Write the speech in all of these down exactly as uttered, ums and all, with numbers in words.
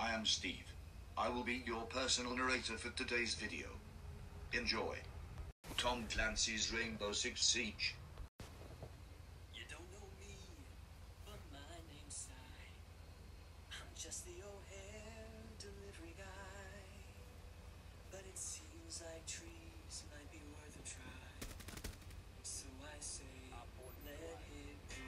I am Steve. I will be your personal narrator for today's video. Enjoy. Tom Clancy's Rainbow Six Siege. You don't know me, but my name's Cy. I'm just the O'Hare delivery guy. But it seems like trees might be worth a try. So I say, let it go.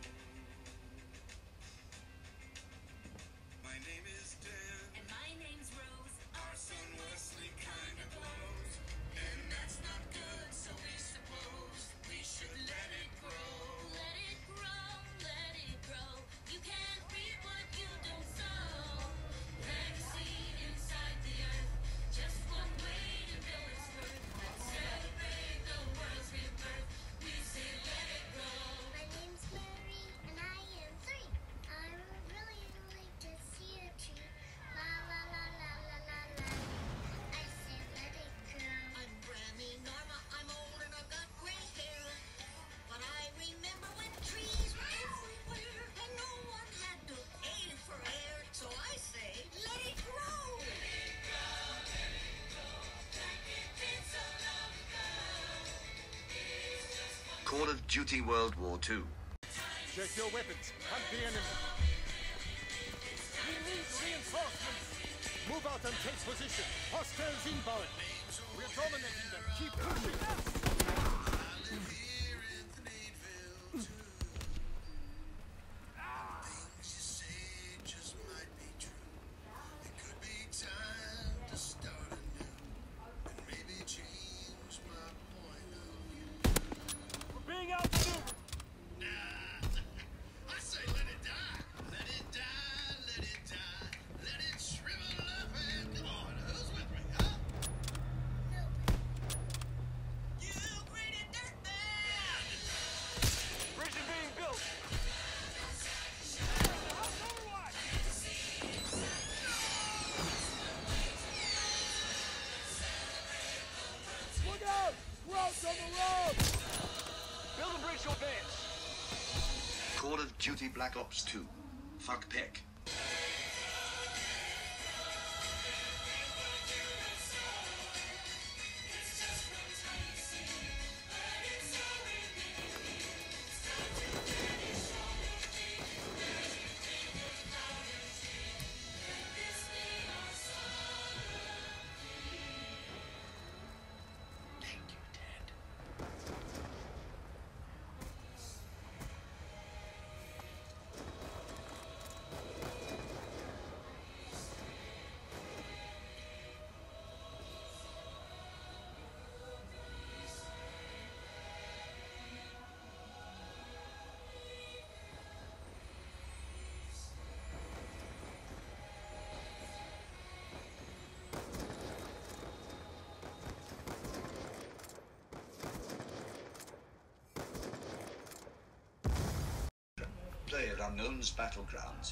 My name is Dan. And my name's Rose. Our son Wesley kinda blows. And that's not good, so we suppose we should let it grow. Let it grow, let it grow. You can't reap what you don't sow. Plant a seed inside the earth. Just one way to know its worth. Let's celebrate the world's rebirth. We say let it grow. My name's Mary, and I am three. I would really like to see a tree. La la la la la la la. I said let it grow. I'm Grammy Norma, I'm old and I've got gray hair. But I remember when trees were everywhere and no one had to pay for air. So I say, let it grow. Call of Duty World War Two. Check your weapons. Hunt the enemy. We need reinforcements. Move out and take position. Hostiles inbound. We're dominating them. Keep pushing. Things you say just might be true. It could be time to start anew. And maybe change my point of view. We're being outmaneuvered. Nah, I say let it die. Let it die, let it die. Let it shrivel up and come on. Who's with me, huh? You greedy dirtbag! Bridge is being built. Look out! Routes on the road! Build a bridge to advance. Call of Duty Black Ops Two. Fuck Peck. Thank you, Dad. PlayerUnknown's Battlegrounds.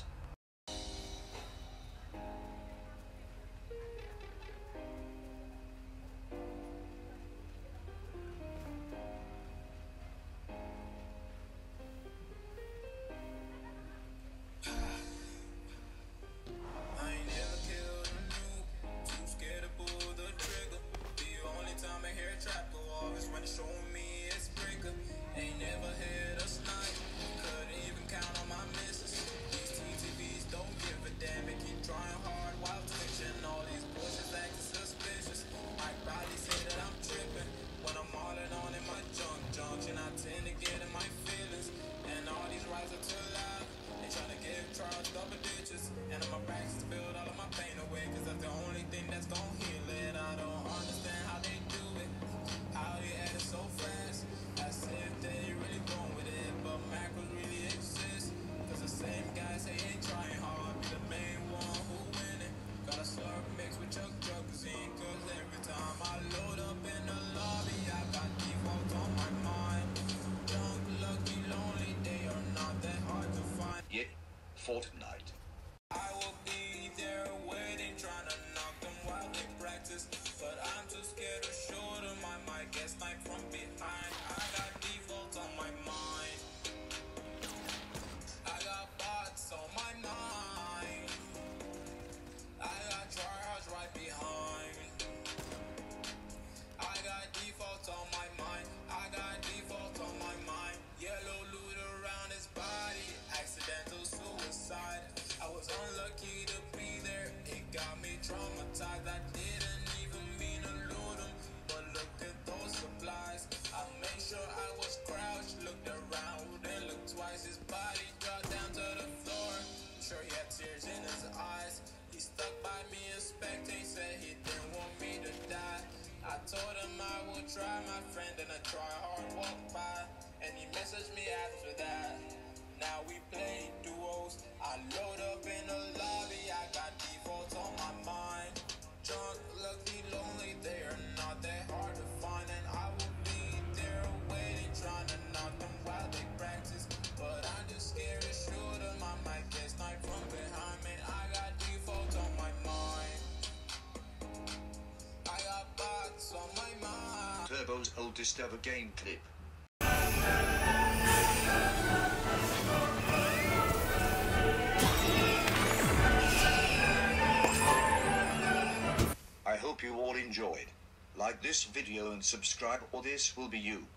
I ain't never killed a noob. Too scared to pull the trigger. The only time I hear a trap go off is when it's showing me it's breaker. Ain't never hit a snipe. Couldn't even count on my misses. These T T Vs don't give a damn. They keep trying hard while twitching. All these bushes acting suspicious. I probably say that I'm tripping when I'm all in on in my junk junction. I tend to get in my feelings, and all these rides are too loud. They tryna give Charles double digits, and on my back to build all of my pain away, cause that's the only thing that's gon' heal it. I don't understand how they do it, how they add it so fast, as if they really going with it, but macros really exist, cause the same guys say ain't trying hard, be the main one who winning. Got a slurp mix with Chuck Chuckers in, cause every time I load up in the lobby, I got default on my mind. Drunk, lucky, lonely, they are not that hard to find. Yeah, Fortnite. I will be there waiting, trying to knock them while they practice. But I'm too scared to show them I might get sniped from behind. I got default on my mind. I got bots on my mind. tears in his eyes. He stuck by me and spectate, said he didn't want me to die. I told him I would try, my friend, and I try hard, walk by. And he messaged me after that. Now we play duos. I load up in the lobby, I got defaults on my mind. Drunk, lucky, lonely, they are not that hard to find. And I will be there waiting, trying to knock them while they practice. But I'm just scared to shoot them, I might get sniped from behind. Man, I got defaults on my mind. I got bots on my mind. Turbo's oldest ever game clip. I hope you all enjoyed. Like this video and subscribe, or this will be you.